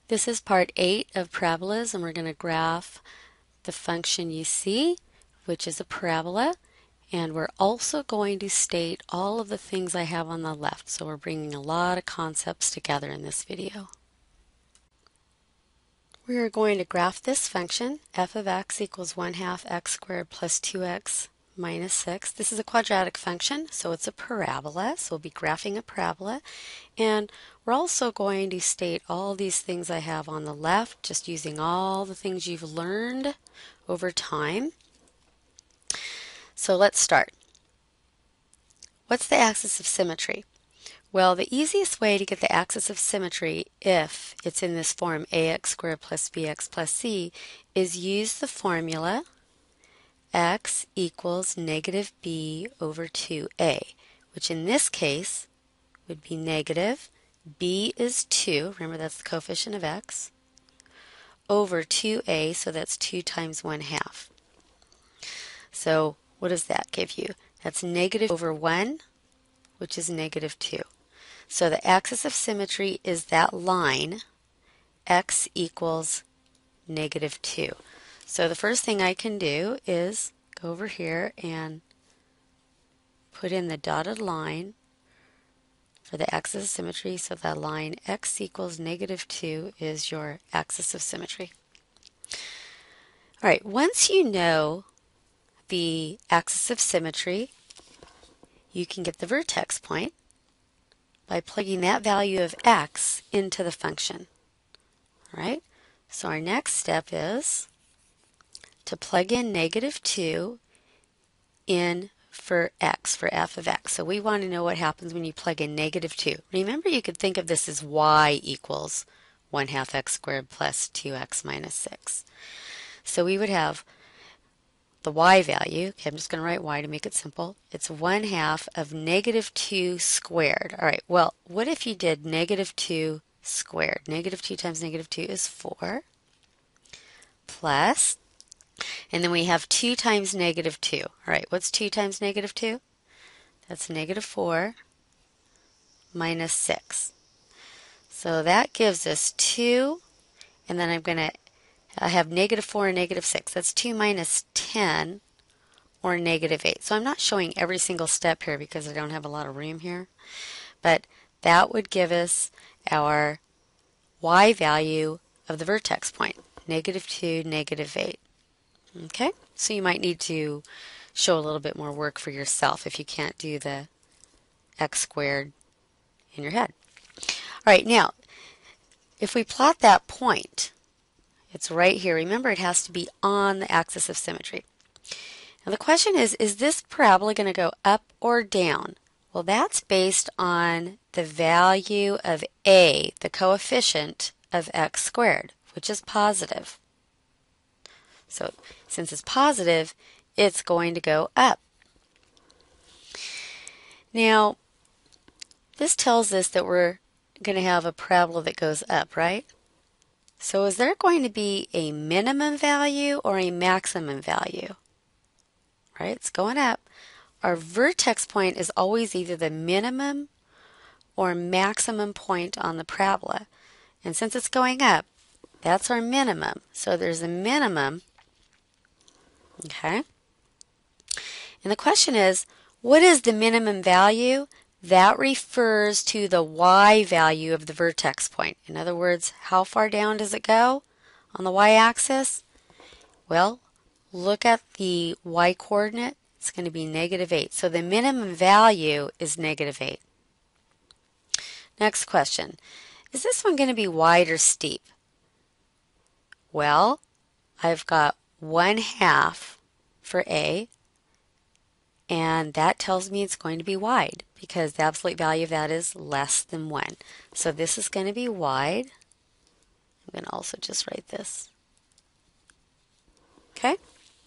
This is part 8 of parabolas, and we're going to graph the function you see, which is a parabola, and we're also going to state all of the things I have on the left. So we're bringing a lot of concepts together in this video. We are going to graph this function, f of x equals 1/2 x squared plus 2x minus 6. This is a quadratic function, so it's a parabola, so we'll be graphing a parabola. And we're also going to state all these things I have on the left, just using all the things you've learned over time. So let's start. What's the axis of symmetry? Well, the easiest way to get the axis of symmetry, if it's in this form ax squared plus bx plus c, is use the formula x equals negative b over 2a, which in this case would be negative, b is 2, remember that's the coefficient of x, over 2a, so that's 2 times 1/2. So what does that give you? That's negative over 1, which is negative 2. So the axis of symmetry is that line, x equals negative 2. So the first thing I can do is go over here and put in the dotted line for the axis of symmetry. So that line x equals negative 2 is your axis of symmetry. All right, once you know the axis of symmetry, you can get the vertex point by plugging that value of x into the function. All right, so our next step is to plug in negative 2 in for x, for f of x. So we want to know what happens when you plug in negative 2. Remember, you could think of this as y equals 1/2 x squared plus 2x minus 6. So we would have the y value, okay, I'm just going to write y to make it simple. It's 1/2 of negative 2 squared. All right, well, what if you did negative 2 squared? Negative 2 times negative 2 is 4, plus, and then we have 2 times negative 2. All right, what's 2 times negative 2? That's negative 4 minus 6. So that gives us 2, and then I'm going to have negative 4 and negative 6. That's 2 minus 10, or negative 8. So I'm not showing every single step here because I don't have a lot of room here. But that would give us our y value of the vertex point, negative 2, negative 8. Okay, so you might need to show a little bit more work for yourself if you can't do the x squared in your head. All right, now, if we plot that point, it's right here. Remember, it has to be on the axis of symmetry. Now the question is this parabola going to go up or down? Well, that's based on the value of a, the coefficient of x squared, which is positive. So since it's positive, it's going to go up. Now, this tells us that we're going to have a parabola that goes up, right? So is there going to be a minimum value or a maximum value? Right, it's going up. Our vertex point is always either the minimum or maximum point on the parabola. And since it's going up, that's our minimum. So there's a minimum. Okay. And the question is, what is the minimum value? That refers to the y value of the vertex point. In other words, how far down does it go on the y-axis? Well, look at the y-coordinate. It's going to be negative 8. So the minimum value is negative 8. Next question. Is this one going to be wide or steep? Well, I've got 1/2 for A, and that tells me it's going to be wide because the absolute value of that is less than 1. So this is going to be wide. I'm going to also just write this. Okay?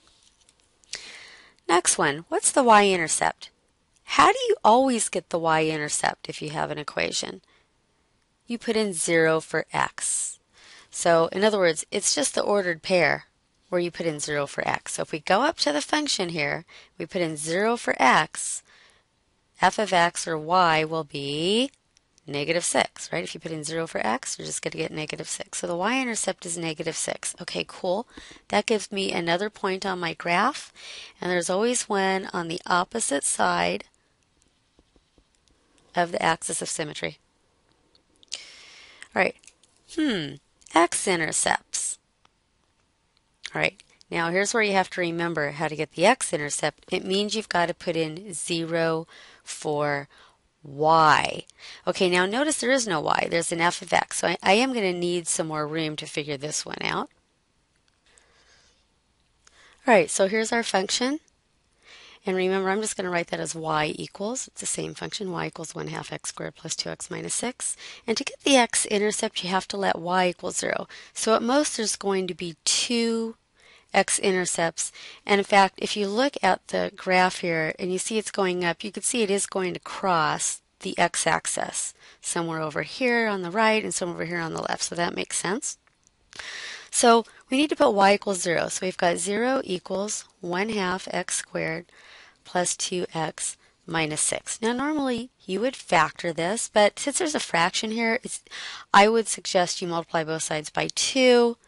Next one, what's the y-intercept? How do you always get the y-intercept if you have an equation? You put in 0 for x. So in other words, it's just the ordered pair where you put in 0 for x. So if we go up to the function here, we put in 0 for x, f of x or y will be negative 6, right? If you put in 0 for x, you're just going to get negative 6. So the y-intercept is negative 6. Okay, cool. That gives me another point on my graph, and there's always one on the opposite side of the axis of symmetry. All right. X-intercepts. All right. Now here's where you have to remember how to get the x-intercept. It means you've got to put in 0 for y. Okay, now notice there is no y. There's an f of x. So I am going to need some more room to figure this one out. All right, so here's our function. And remember, I'm just going to write that as y equals, it's the same function, y equals 1/2 x squared plus 2x minus 6. And to get the x-intercept, you have to let y equal 0. So at most, there's going to be 2 x-intercepts. And in fact, if you look at the graph here and you see it's going up, you can see it is going to cross the x-axis. Somewhere over here on the right and somewhere over here on the left. So that makes sense. So we need to put y equals 0. So we've got 0 equals 1/2 x squared plus 2x minus 6. Now normally you would factor this, but since there's a fraction here, I would suggest you multiply both sides by 2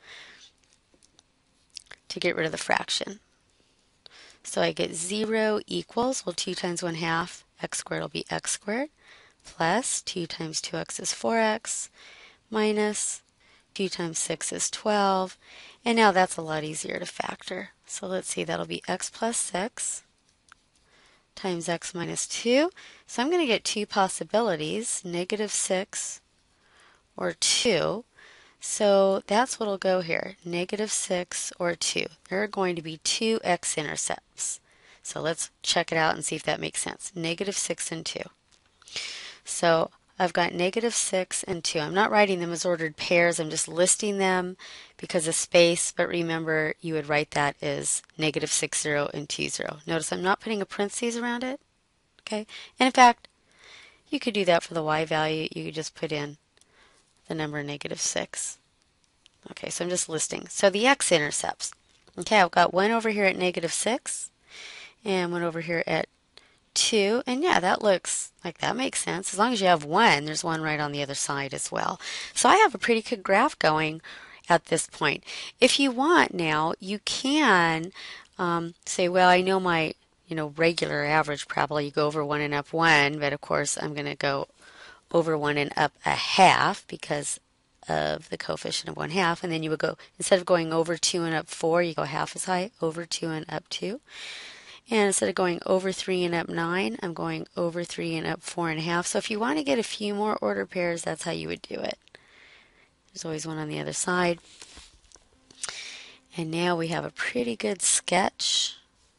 to get rid of the fraction. So I get 0 equals, well, 2 times 1/2 x squared will be x squared, plus 2 times 2x is 4x, minus 2 times 6 is 12. And now that's a lot easier to factor. So let's see, that'll be x plus 6 times x minus 2. So I'm going to get two possibilities, negative 6 or 2. So that's what will go here, negative 6 or 2. There are going to be 2 x-intercepts. So let's check it out and see if that makes sense. Negative 6 and 2. So I've got negative 6 and 2. I'm not writing them as ordered pairs. I'm just listing them because of space. But remember, you would write that as negative 6, 0 and 2, 0. Notice I'm not putting a parentheses around it. Okay. And in fact, you could do that for the y value. You could just put in the number negative 6. Okay, so I'm just listing. So the x-intercepts. Okay, I've got one over here at negative 6 and one over here at 2. And yeah, that looks like that makes sense. As long as you have one, there's one right on the other side as well. So I have a pretty good graph going at this point. If you want now, you can say, well, I know my regular average parabola, you go over 1 and up 1, but of course I'm going to go over 1 and up 1/2 because of the coefficient of 1/2, and then you would go, instead of going over 2 and up 4, you go half as high, over 2 and up 2. And instead of going over 3 and up 9, I'm going over 3 and up 4.5. So if you want to get a few more order pairs, that's how you would do it. There's always one on the other side. And now we have a pretty good sketch.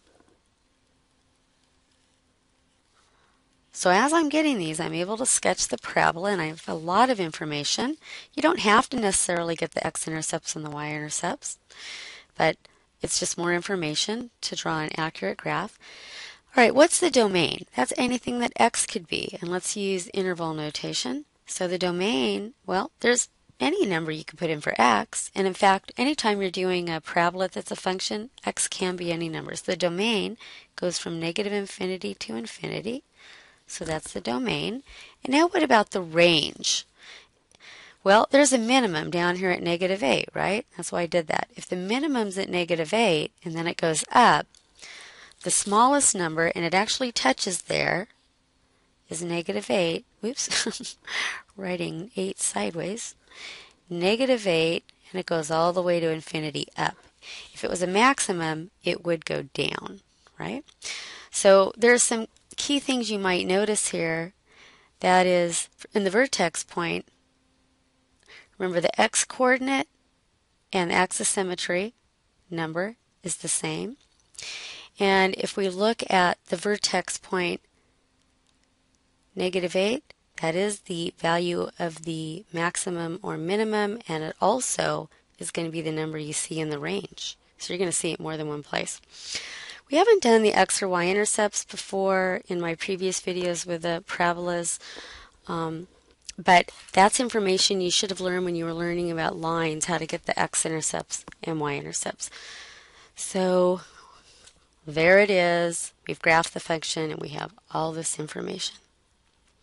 So as I'm getting these, I'm able to sketch the parabola, and I have a lot of information. You don't have to necessarily get the x-intercepts and the y-intercepts, but it's just more information to draw an accurate graph. All right, what's the domain? That's anything that x could be, and let's use interval notation. So the domain, well, there's any number you can put in for x, and in fact, anytime you're doing a parabola that's a function, x can be any numbers. The domain goes from negative infinity to infinity. So that's the domain. And now what about the range? Well, there's a minimum down here at negative 8, right? That's why I did that. If the minimum's at negative 8 and then it goes up, the smallest number, and it actually touches there, is negative 8. Whoops, writing 8 sideways. Negative 8, and it goes all the way to infinity up. If it was a maximum, it would go down, right? So there's some key things you might notice here. That is, in the vertex point, remember the x-coordinate and the axis of symmetry number is the same. And if we look at the vertex point negative 8, that is the value of the maximum or minimum, and it also is going to be the number you see in the range. So you're going to see it more than one place. We haven't done the x or y-intercepts before in my previous videos with the parabolas, but that's information you should have learned when you were learning about lines, how to get the x-intercepts and y-intercepts. So there it is. We've graphed the function and we have all this information.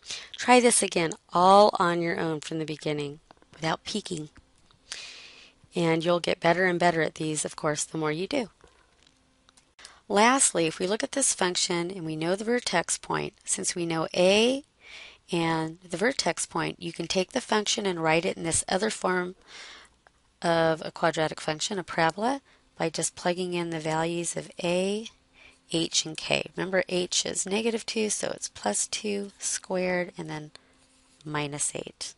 Try this again all on your own from the beginning without peeking. And you'll get better and better at these, of course, the more you do. Lastly, if we look at this function and we know the vertex point, since we know A and the vertex point, you can take the function and write it in this other form of a quadratic function, a parabola, by just plugging in the values of A, H, and K. Remember, H is -2, so it's +2 squared and then -8.